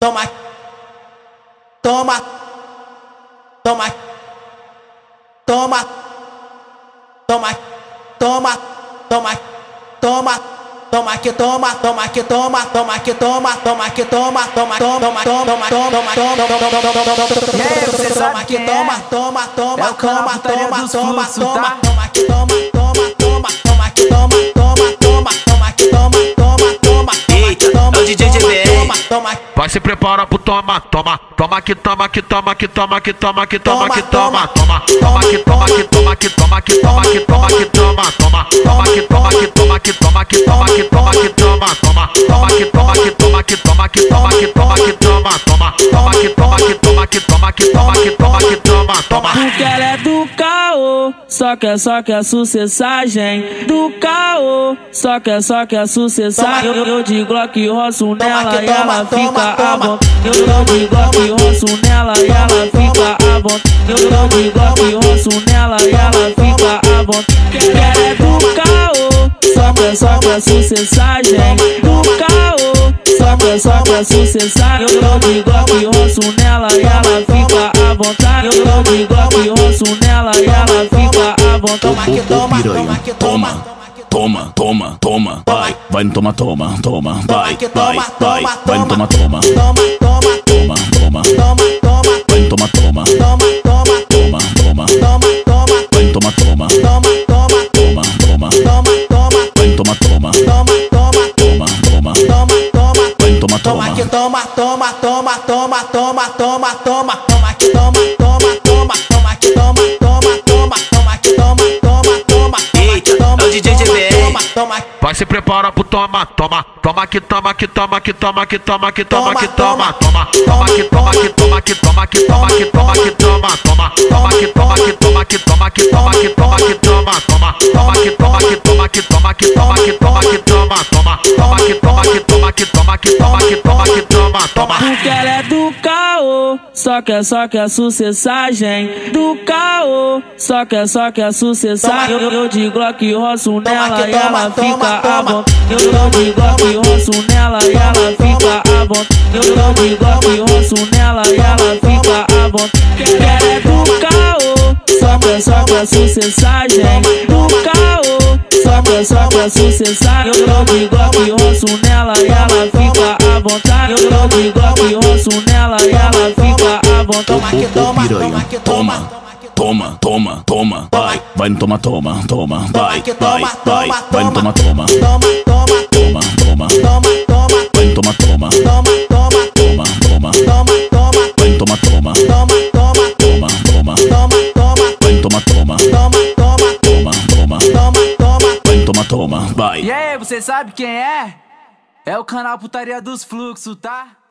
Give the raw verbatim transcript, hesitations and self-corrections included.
toma, toma, toma, toma, toma, toma, toma, toma, toma que toma, toma que toma, toma que toma, toma que toma, toma, toma, toma, toma, toma, toma, e aí, você sabe que toma, toma, toma, é o canal toma, Putaria toma, dos toma, Fluxos, toma, tá? toma que toma, toma, toma, toma que toma, toma, toma, toma que toma, toma, toma, Eita, é o D J G B R. toma, toma. Vai se prepara pro toma, toma, toma que toma, que toma, que toma, que toma, que toma, que toma, toma, toma que toma, que toma, que toma, que toma, que toma, que toma, toma, toma que toma, que toma, que toma, que toma, que toma, que toma, toma, toma que toma, que toma, que toma, que toma, que toma, que toma, toma, toma que toma, que toma, que toma, que toma, que toma, que toma, toma. Porque ela é do caô, só quer, só quer sucessagem. Do caô, só quer, só quer sucessagem. Eu, eu de Glock roço nela e ela fica à vontade. Eu, eu de Glock roço nela e ela fica à vontade. Eu, eu de Glock roço nela e ela fica à vontade. Porque ela é do caô, só quer, só quer sucessagem. Do caô, só quer, só quer sucessagem. Eu, eu de Glock roço nela e ela fica à vontade. Eu, eu de Glock roço nela e ela fica à vontade. Toma que toma, toma que toma, Toma, toma, toma, vai, vai no toma, toma, toma, vai, que vai, toma, vai, toma, vai no toma, toma, toma, toma, toma, toma, toma, toma, vai no toma, toma, toma, toma, toma, toma, toma, toma, vai no toma, toma, toma, toma, toma, toma, toma, toma, vai no toma, toma, toma, toma, toma, toma, toma, toma, vai no toma, toma toma. que toma, toma, toma, toma, toma, toma, toma, toma que toma, toma, toma, toma que toma, toma, toma, toma que toma, toma, toma, Eita, é o D J G B R. toma, toma. Vai se prepara pro toma, toma, toma que toma, que toma, que toma, que toma, que toma, que toma, toma, toma que toma, que toma, que toma, que toma, que toma, que toma, toma, toma que toma, que toma, que toma, que toma, que toma, que toma, toma, toma que toma, que toma, que toma, que toma, que toma, que toma, toma, toma que toma, que toma, que toma, que toma, que toma, que toma, toma. Porque ela é do caô, só quer, só quer sucessagem. Do caô, só quer, só quer sucessagem. Eu, eu de Glock roço nela e ela fica à vontade. Eu, eu de Glock roço nela e ela fica à vontade. Eu, eu de Glock roço nela e ela fica à vontade. Porque ela é do caô, só quer, só quer sucessagem. Do caô, só quer, só quer sucessagem. Eu, eu de Glock roço nela e ela fica à vontade. Eu, eu de Glock roço nela e ela fica à vontade. Toma que toma, toma que toma, Toma, toma, toma, vai, vai no toma, toma, toma, vai, que vai, toma, vai, toma, vai no toma, toma, toma, toma, toma, toma, toma, toma, vai no toma, toma, toma, toma, toma, toma, toma, toma, vai no toma, toma, toma, toma, toma, toma, toma, toma, vai no toma, toma, toma, toma, toma, toma, toma, toma. vai no toma, toma, vai. E aí, você sabe quem é? É o canal Putaria dos Fluxos, tá?